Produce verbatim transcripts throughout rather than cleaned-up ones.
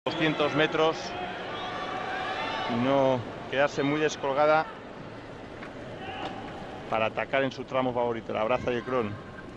doscientos metros y no quedarse muy descolgada para atacar en su tramo favorito, la braza y el crawl.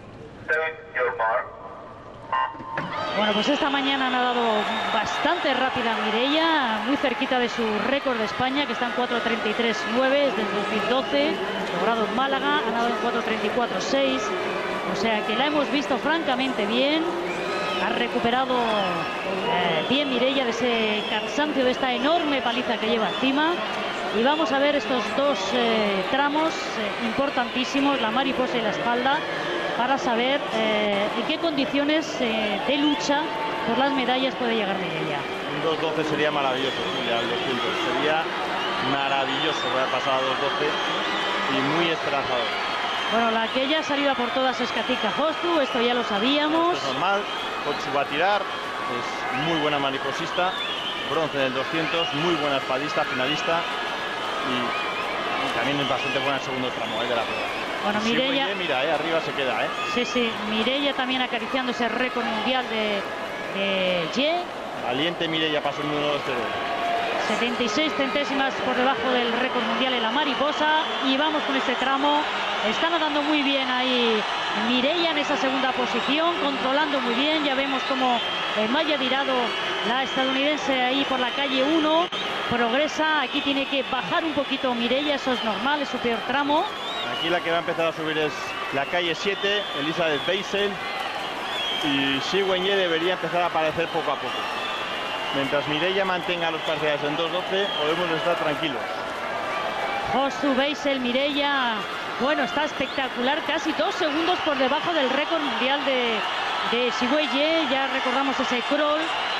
Bueno, pues esta mañana ha nadado bastante rápida Mireia, muy cerquita de su récord de España, que está en cuatro treinta y tres nueve, es del dos mil doce, logrado en Málaga, ha nadado en cuatro treinta y cuatro seis, o sea que la hemos visto francamente bien. Ha recuperado eh, bien Mireia de ese cansancio, de esta enorme paliza que lleva encima. Y vamos a ver estos dos eh, tramos eh, importantísimos, la mariposa y la espalda, para saber eh, en qué condiciones eh, de lucha por las medallas puede llegar Mireia. Un dos doce sería maravilloso, Julia, el doscientos. Sería maravilloso haber pasado a dos doce y muy esperanzador. Bueno, la que ya ha salido a por todas es Katinka Hosszu, esto ya lo sabíamos. Esto es normal, Hosszu va a tirar, es muy buena mariposista, bronce en el doscientos, muy buena espadista, finalista y, y también es bastante buena el segundo tramo eh, de la prueba. Bueno, Mireia, sí, mira, eh, arriba se queda, ¿eh? Sí, sí, Mireia también acariciando ese récord mundial de, de Ye. Valiente Mireia pasó en uno dos cero. setenta y seis centésimas por debajo del récord mundial en la mariposa. Y vamos con este tramo. Está nadando muy bien ahí Mireia en esa segunda posición, controlando muy bien. Ya vemos como eh, Maya Dirado, la estadounidense, ahí por la calle uno, progresa. Aquí tiene que bajar un poquito Mireia, eso es normal, es su peor tramo. Aquí la que va a empezar a subir es la calle siete, Elizabeth Beisel. Y Xi Wenye debería empezar a aparecer poco a poco. Mientras Mireia mantenga los parciales en dos doce, podemos estar tranquilos. Hosszu, Beisel, Mireia. Bueno, está espectacular, casi dos segundos por debajo del récord mundial de, de Xi Wenye. Ya recordamos ese crawl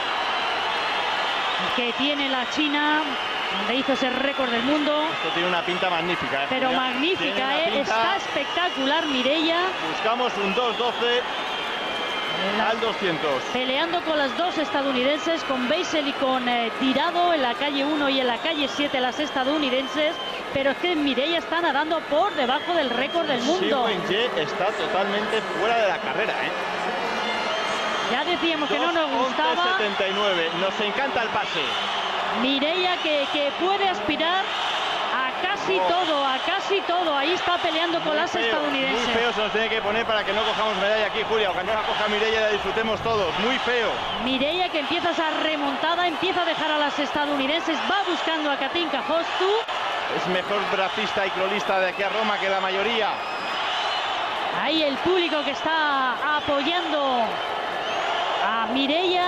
que tiene la China, donde hizo ese récord del mundo. Esto tiene una pinta magnífica, ¿eh? Pero Julia, magnífica, ¿eh? Pinta... Está espectacular Mireia. Buscamos un dos doce al doscientos. Peleando con las dos estadounidenses, con Beisel y con eh, Dirado en la calle uno y en la calle siete las estadounidenses. Pero es que Mireia está nadando por debajo del récord del mundo. Xi Wenye está totalmente fuera de la carrera, ¿eh? Ya decíamos que no nos gustaba. setenta y nueve, nos encanta el pase. Mireia que, que puede aspirar a casi oh. todo, a casi todo. Ahí está peleando con muy las feo, estadounidenses. Muy feo se nos tiene que poner para que no cojamos medalla aquí, Julia. O que no la coja Mireia y la disfrutemos todos. Muy feo. Mireia que empieza esa remontada, empieza a dejar a las estadounidenses, va buscando a Katinka Hosszu. Es mejor bracista y crawlista de aquí a Roma que la mayoría. Ahí el público que está apoyando a Mireia,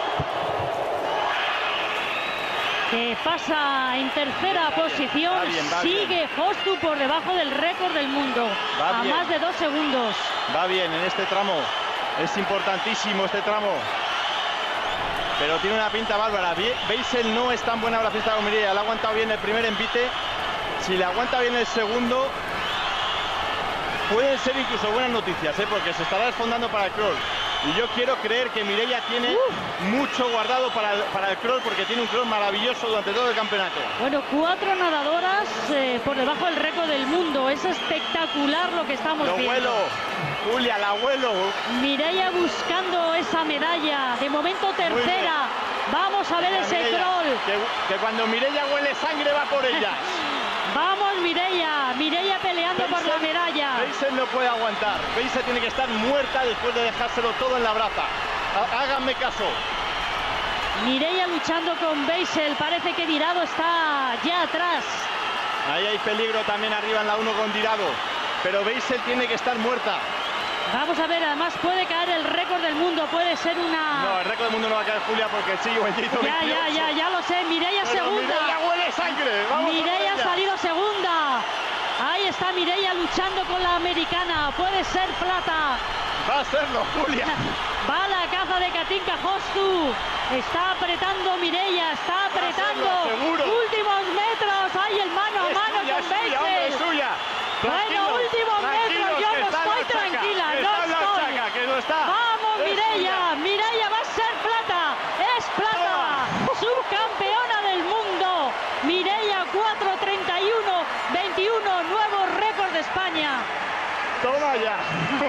que pasa en tercera bien, posición. va bien, va Sigue bien. Hosszu por debajo del récord del mundo, Va a bien. más de dos segundos. Va bien en este tramo. Es importantísimo este tramo. Pero tiene una pinta bárbara. Beisel no es tan buena bracista como Mireia. Le ha aguantado bien el primer envite. Si le aguanta bien el segundo, pueden ser incluso buenas noticias, ¿eh? Porque se estará desfondando para el crawl. Y yo quiero creer que Mireia tiene uh. mucho guardado para el, para el crawl, porque tiene un crawl maravilloso durante todo el campeonato. Bueno, cuatro nadadoras eh, por debajo del récord del mundo. Es espectacular lo que estamos Lo viendo. abuelo, Julia, el abuelo. Mireia buscando esa medalla. De momento tercera. Vamos a ver Mira, ese Mireia, crawl. Que, que cuando Mireia huele sangre va por ellas. Vamos Mireia, Mireia peleando Beisel, por la medalla. Beisel no puede aguantar. Beisel tiene que estar muerta después de dejárselo todo en la braza. Háganme caso. Mireia luchando con Beisel. Parece que Dirado está ya atrás. Ahí hay peligro también arriba en la uno con Dirado. Pero Beisel tiene que estar muerta. Vamos a ver, además puede caer el récord del mundo. Puede ser una... No, el récord del mundo no va a caer, Julia, porque sí, hizo Ya, ya, ya, ya lo sé. Mireia Pero segunda. Mireia huele sangre. Vamos Mireia ha salido segunda. Ahí está Mireia luchando con la americana. Puede ser plata. Va a serlo, Julia. Va a la caza de Katinka Hosszu. Está apretando Mireia. Está apretando. Seguro. Últimos metros. Ahí el mano a Es mano suya, con es suya, hombre, es Beisel. suya. Bueno, últimos metros. Yo no estoy tranquila. Que No está la estoy. chaca, que no está. Vamos Es Mireia. suya. Mireia va a ser plata. Es plata. Subcampeona del mundo. Mireia cuatro treinta y uno veintiuno. Nuevo récord de España. Toma ya.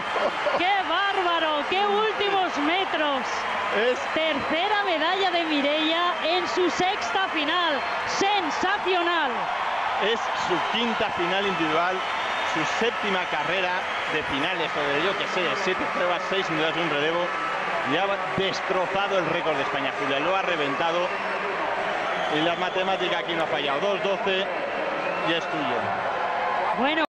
¡Qué bárbaro! ¡Qué últimos metros! Es... Tercera medalla de Mireia en su sexta final. ¡Sensacional! Es su quinta final individual, su séptima carrera de finales, o de yo que sé, siete pruebas, seis unidades de un relevo. Y ha destrozado el récord de España, Julia, lo ha reventado. Y la matemática aquí no ha fallado. dos doce y es tuyo. Bueno.